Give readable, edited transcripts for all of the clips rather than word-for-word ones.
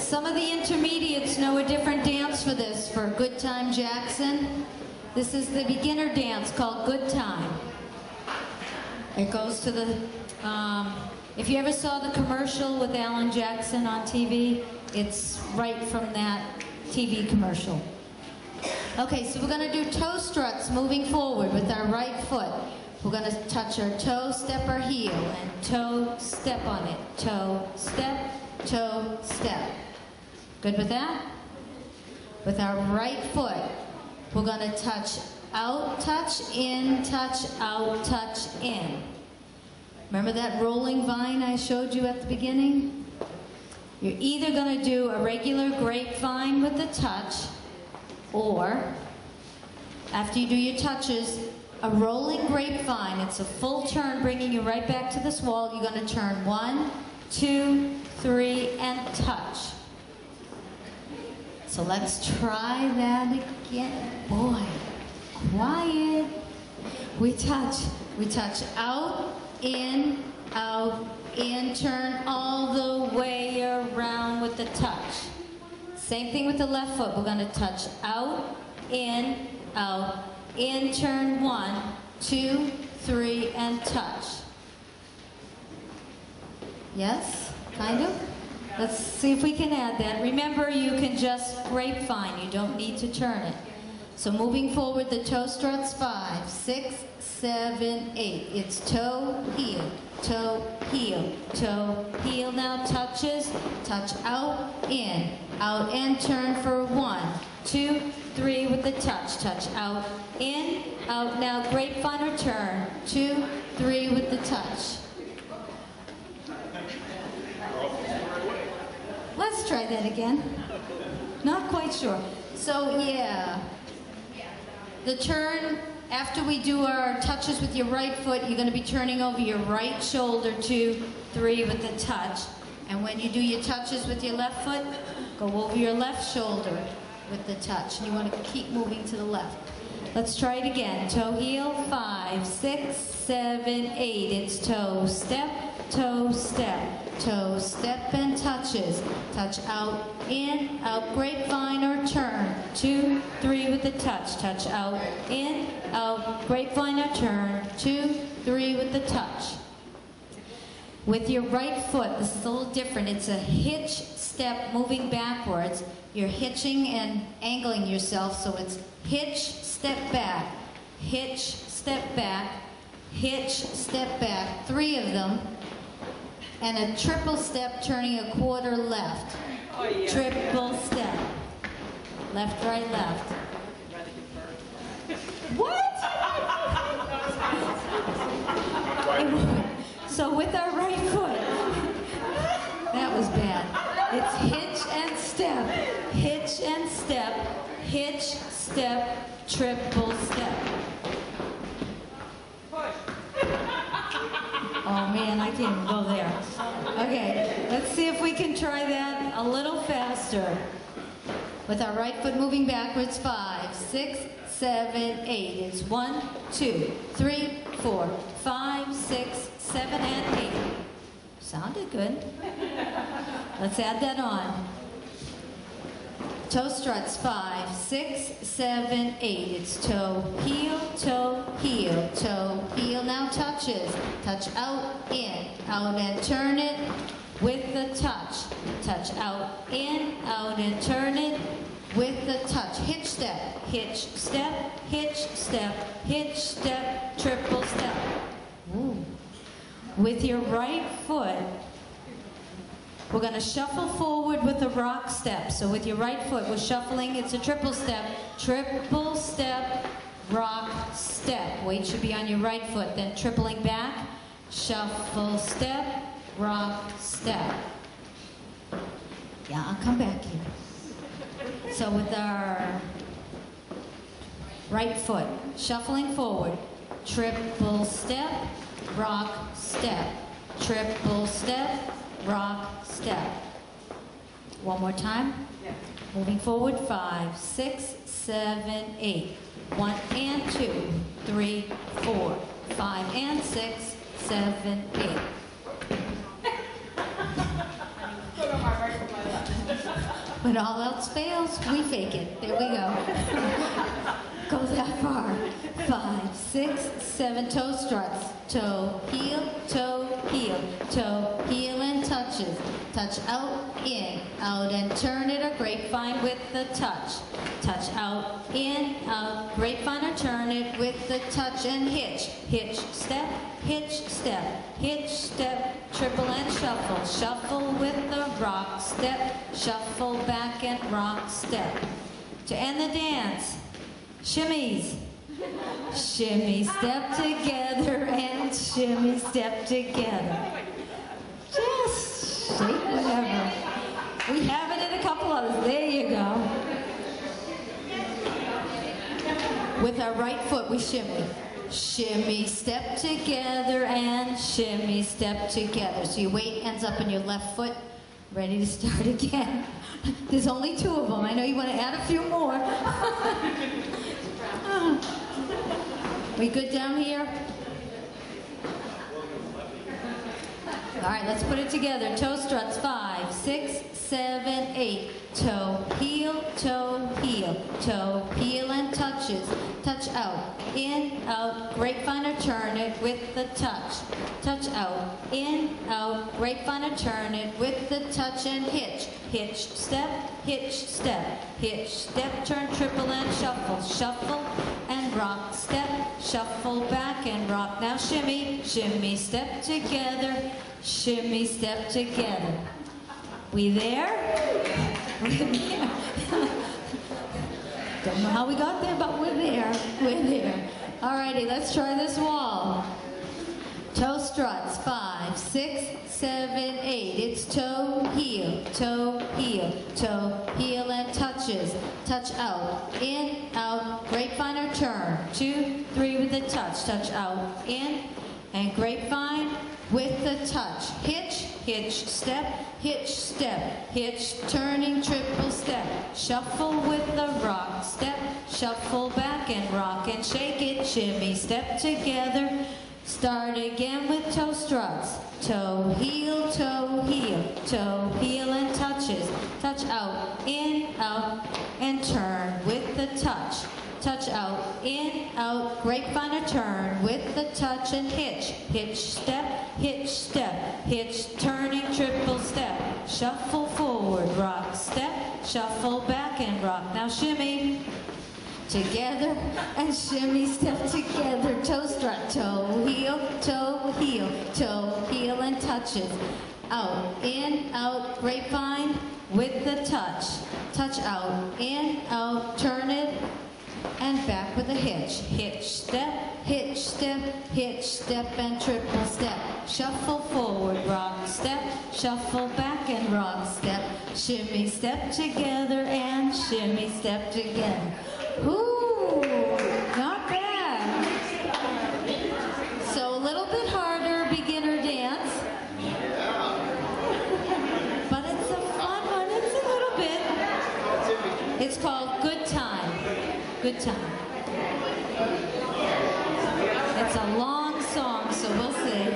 Some of the intermediates know a different dance for this, for Good Time Jackson. This is the beginner dance called Good Time. It goes to the, if you ever saw the commercial with Alan Jackson on TV, it's right from that TV commercial. Okay, so we're going to do toe struts moving forward with our right foot. We're going to touch our toe, step our heel, and toe, step on it. Toe, step, toe, step. Good with that? With our right foot, we're going to touch out, touch, in, touch, out, touch, in. Remember that rolling vine I showed you at the beginning? You're either going to do a regular grapevine with the touch, or after you do your touches, a rolling grapevine. It's a full turn, bringing you right back to this wall. You're going to turn 1, 2, 3, and touch. So let's try that again. Boy, quiet. We touch out, in, turn all the way around with the touch. Same thing with the left foot. We're going to touch out, in, turn 1, 2, 3, and touch. Yes? Kind of? Let's see if we can add that. Remember, you can just grapevine. You don't need to turn it. So moving forward, the toe struts, 5, 6, 7, 8. It's toe, heel, toe, heel. Now touches, touch out, in, and turn for 1, 2, 3 with the touch. Touch out, in, out. Now grapevine or turn, 2, 3 with the touch. Let's try that again. Not quite sure. So yeah, the turn, after we do our touches with your right foot, you're going to be turning over your right shoulder, 2, 3 with the touch. And when you do your touches with your left foot, go over your left shoulder with the touch. And you want to keep moving to the left. Let's try it again. Toe, heel, 5, 6, 7, 8. It's toe, step, and touches. Touch out, in, out, grapevine or turn. 2, 3 with the touch. Touch out, in, out, grapevine or turn. 2, 3 with the touch. With your right foot, this is a little different. It's a hitch step moving backwards. You're hitching and angling yourself, so it's hitch, step back, hitch, step back, hitch, step back. 3 of them. And a triple step turning a quarter left. Oh, yeah. Triple step. Left, right, left. What? So with our right foot, that was bad. It's hitch and step, hitch and step, hitch, step, triple step. Oh man, I can't even go there. Okay, let's see if we can try that a little faster. With our right foot moving backwards, 5, 6, 7, 8. It's 1, 2, 3, 4, 5, 6, 7, and 8. Sounded good. Let's add that on. Toe struts, 5, 6, 7, 8. It's toe, heel, toe, heel, toe, heel. Now touches. Touch out, in, out, and turn it with the touch. Touch out, in, out, and turn it with the touch. Hitch step, hitch step, hitch step, hitch step, triple step. Ooh. With your right foot, we're going to shuffle forward with a rock step. So with your right foot, we're shuffling. It's a triple step, rock step. Weight should be on your right foot. Then tripling back, shuffle, step, rock, step. Yeah, I'll come back here. So with our right foot, shuffling forward, triple step, rock, step, triple step, rock, step. One more time. Yeah. Moving forward, 5, 6, 7, 8. 1 and 2, 3, 4, 5 and 6, 7, 8. When all else fails, we fake it. There we go. Go that far. 5, 6, 7 toe struts. Toe, heel, toe, heel and touches. Touch out, in, out and turn it, a grapevine with the touch. Touch out, in, out, grapevine or turn it with the touch and hitch. Hitch, step, hitch, step, hitch, step, triple and shuffle. Shuffle with the rock step, shuffle back and rock step. To end the dance, shimmies. Shimmy, step together and shimmy, step together. Just shake whatever. We have it in a couple others. There you go. With our right foot, we shimmy. Shimmy, step together and shimmy, step together. So your weight ends up in your left foot. Ready to start again. There's only 2 of them. I know you want to add a few more. We good down here? All right, let's put it together. Toe struts, 5, 6, 7, 8. Toe, heel, and touches. Touch out, in, out, grapevine or turn it with the touch. Touch out, in, out, grapevine or turn it with the touch and hitch. Hitch, step, hitch, step, hitch, step, turn, triple and shuffle. Shuffle and rock, step, shuffle back and rock. Now shimmy, shimmy, step together, shimmy, step together. We there? We're there. Don't know how we got there, but we're there. We're there. Alrighty, let's try this wall. Toe struts, 5, 6, 7, 8. It's toe, heel, and touches. Touch out, in, out, grapevine or turn. 2, 3 with the touch. Touch out, in, and grapevine with the touch. Hitch, hitch, step, hitch, turning triple step. Shuffle with the rock step, shuffle back and rock and shake it. Shimmy, step together. Start again with toe struts. Toe, heel, and touches. Touch out, in, out, and turn with the touch. Touch out, in, out, grapevine or turn with the touch and hitch. Hitch, hitch, turning triple step. Shuffle forward, rock, step, shuffle back and rock. Now shimmy. Together and shimmy, step together, toe strut, toe, heel, and touches. Out, in, out, grapevine with the touch. Touch out, in, out, turn it, and back with a hitch. Hitch, step, and triple step. Shuffle forward, rock, step, shuffle back and rock, step. Shimmy, step together and shimmy, step together. Ooh, not bad. So a little bit harder beginner dance. But it's a fun one, it's a little bit. It's called Good Time. Good Time. It's a long song, so we'll see.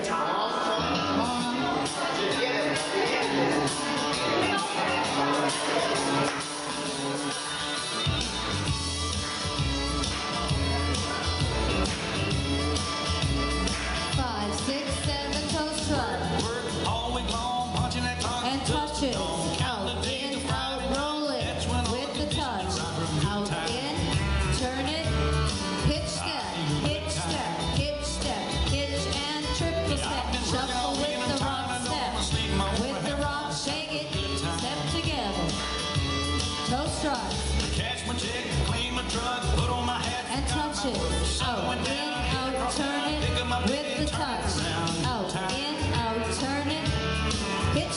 And touches. Out, in, out, turn it with the touch. Out, in, out, turn it. Hitch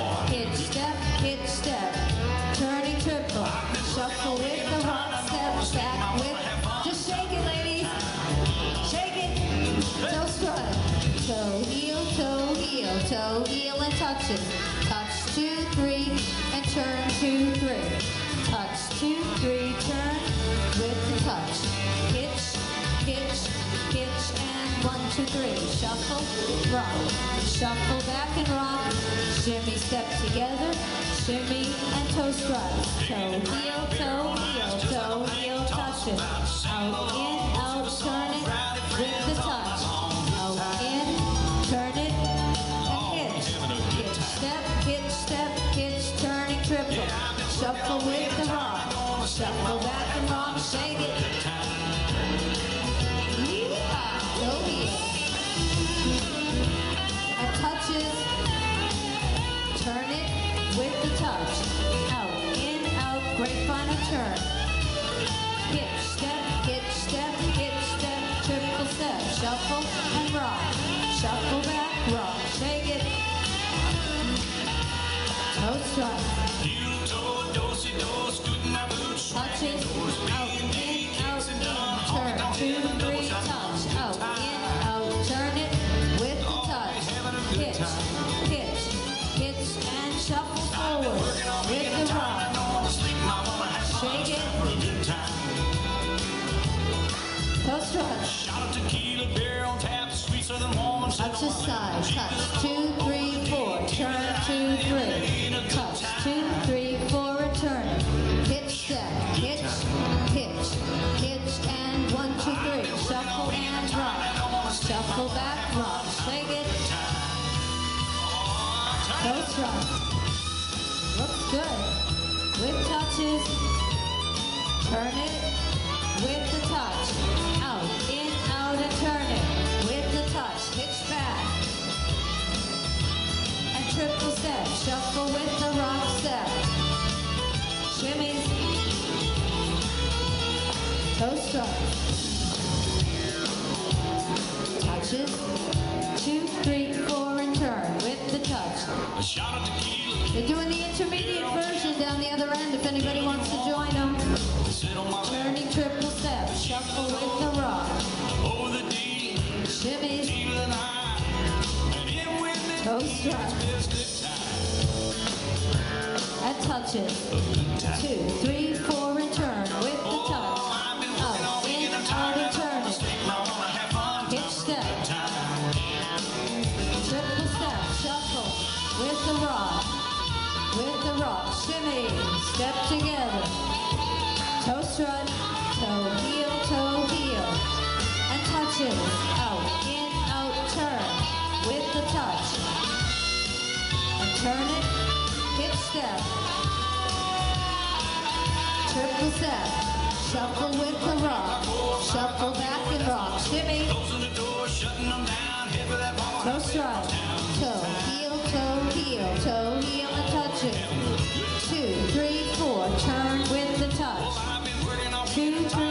step, turning triple. Shuffle with the rock step, back with. Just shake it, ladies. Shake it. Toe strut. Toe, heel, and touches. Touch 2, 3, and turn 2, 3. Touch 2, 3, turn with the touch. Hitch, and 1, 2, 3. Shuffle, rock. Shuffle back and rock. Shimmy, step together. shimmy, and toe strides. Toe, heel, touch it. Out, in, out, turn it with the touch. Out, in, turn it, and hitch. Hitch, step, hitch, turning triple. Shuffle with the rock. Shuffle back and rock, shake it. Toe heel. And touches. Turn it with the touch. Out, in, out, grapevine and turn. Hitch, step, triple step. Shuffle and rock. Shuffle back, rock, shake it. Toe strike. Touches, out, in, turn. 2, 3, touch. Out, in, out, turn it with the touch. Hitch, and shuffle forward with the rock. Shake it. Toe strike. Touch the side. Touch. 2, 3, 4. Turn. 2, 3. Touch. 2, 3, 4. Return. Hitch, step. Hitch, and 1, 2, 3. Shuffle and rock. Shuffle back, rock. Shake it. Toe strike. Looks good. With touches. Turn it with the touch. Out, in, out, and turn it with the touch. Hitch back. And triple step. Shuffle with the rock step. Shimmies. Toe strike. Touches. 2, 3, 4, and turn with the touch. They're doing the intermediate version down the other end if anybody wants to join them. Turning triple step. Shuffle with the rock. Shimmies. Toe strike. And touches. 2, 3, 4, and turn with the touch. Out, in, out, and turn it. Hitch step. Triple step. Shuffle with the rock. Shimmy. Step together. Toe strut. Toe heel. And touches. Out, in, out, turn with the touch. And turn it. Hitch step. Triple step. Shuffle with the rock. Shuffle back and rock. Shimmy. Toe strut. Toe heel, and touch it. 2, 3, 4. Turn with the touch. 2, 3,